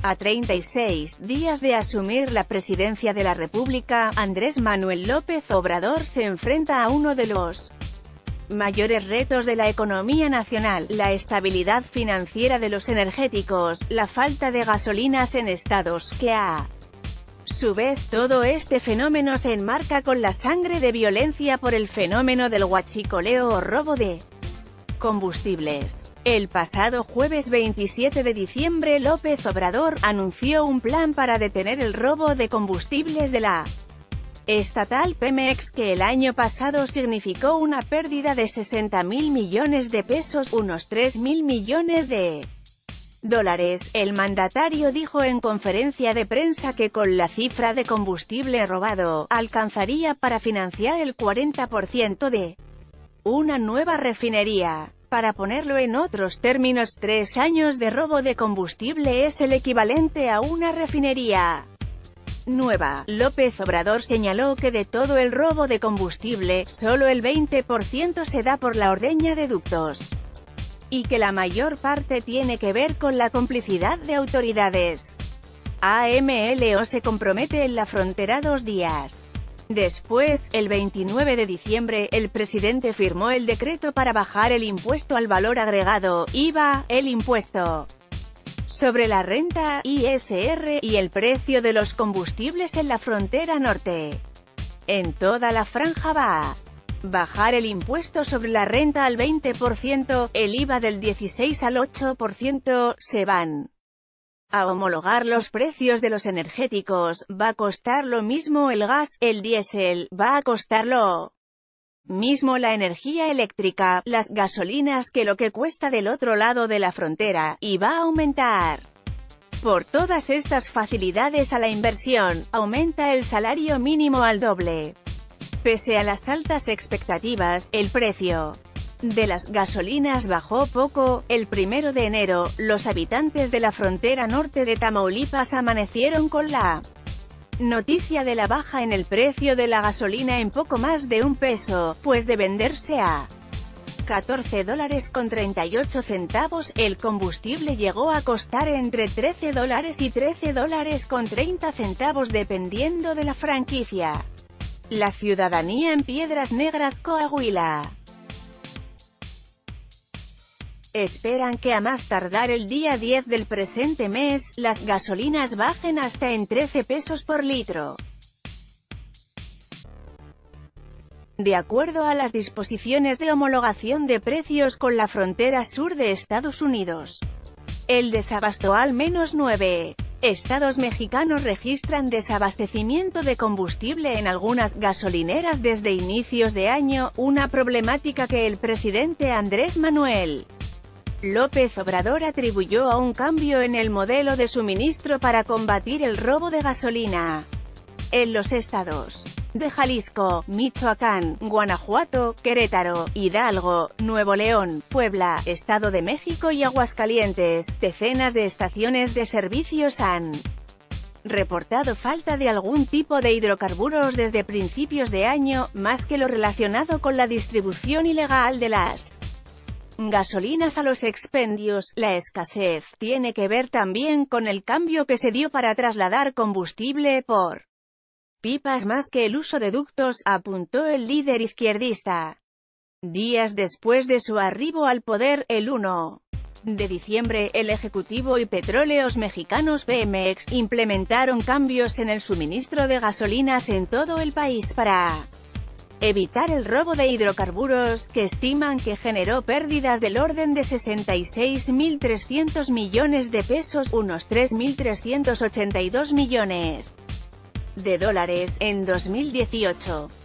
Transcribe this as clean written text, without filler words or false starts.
A 36 días de asumir la presidencia de la República, Andrés Manuel López Obrador se enfrenta a uno de los mayores retos de la economía nacional: la estabilidad financiera de los energéticos, la falta de gasolinas en estados que a su vez, todo este fenómeno se enmarca con la sangre de violencia por el fenómeno del huachicoleo o robo de combustibles. El pasado jueves 27 de diciembre López Obrador anunció un plan para detener el robo de combustibles de la estatal Pemex, que el año pasado significó una pérdida de 60.000 millones de pesos, unos 3.000 millones de dólares. El mandatario dijo en conferencia de prensa que con la cifra de combustible robado, alcanzaría para financiar el 40% de una nueva refinería. Para ponerlo en otros términos, 3 años de robo de combustible es el equivalente a una refinería nueva. López Obrador señaló que de todo el robo de combustible, solo el 20% se da por la ordeña de ductos, y que la mayor parte tiene que ver con la complicidad de autoridades. AMLO se compromete en la frontera 2 días después, el 29 de diciembre, el presidente firmó el decreto para bajar el impuesto al valor agregado, IVA, el impuesto sobre la renta, ISR, y el precio de los combustibles en la frontera norte. En toda la franja va a bajar el impuesto sobre la renta al 20%, el IVA del 16 al 8%, se van a homologar los precios de los energéticos, va a costar lo mismo el gas, el diésel, va a costar lo mismo la energía eléctrica, las gasolinas que lo que cuesta del otro lado de la frontera, y va a aumentar. Por todas estas facilidades a la inversión, aumenta el salario mínimo al doble. Pese a las altas expectativas, el precio de las gasolinas bajó poco. El 1 de enero, los habitantes de la frontera norte de Tamaulipas amanecieron con la noticia de la baja en el precio de la gasolina en poco más de $1, pues de venderse a $14.38, el combustible llegó a costar entre $13 y $13.30 dependiendo de la franquicia. La ciudadanía en Piedras Negras, Coahuila, esperan que a más tardar el día 10 del presente mes, las gasolinas bajen hasta en 13 pesos por litro. De acuerdo a las disposiciones de homologación de precios con la frontera sur de Estados Unidos, el desabasto al menos 9 estados mexicanos registran desabastecimiento de combustible en algunas gasolineras desde inicios de año, una problemática que el presidente Andrés Manuel López Obrador atribuyó a un cambio en el modelo de suministro para combatir el robo de gasolina en los estados de Jalisco, Michoacán, Guanajuato, Querétaro, Hidalgo, Nuevo León, Puebla, Estado de México y Aguascalientes. Decenas de estaciones de servicios han reportado falta de algún tipo de hidrocarburos desde principios de año, más que lo relacionado con la distribución ilegal de las gasolinas a los expendios. La escasez tiene que ver también con el cambio que se dio para trasladar combustible por pipas más que el uso de ductos, apuntó el líder izquierdista. Días después de su arribo al poder, el 1 de diciembre, el Ejecutivo y Petróleos Mexicanos Pemex implementaron cambios en el suministro de gasolinas en todo el país para evitar el robo de hidrocarburos, que estiman que generó pérdidas del orden de 66.300 millones de pesos, unos 3.382 millones de dólares, en 2018.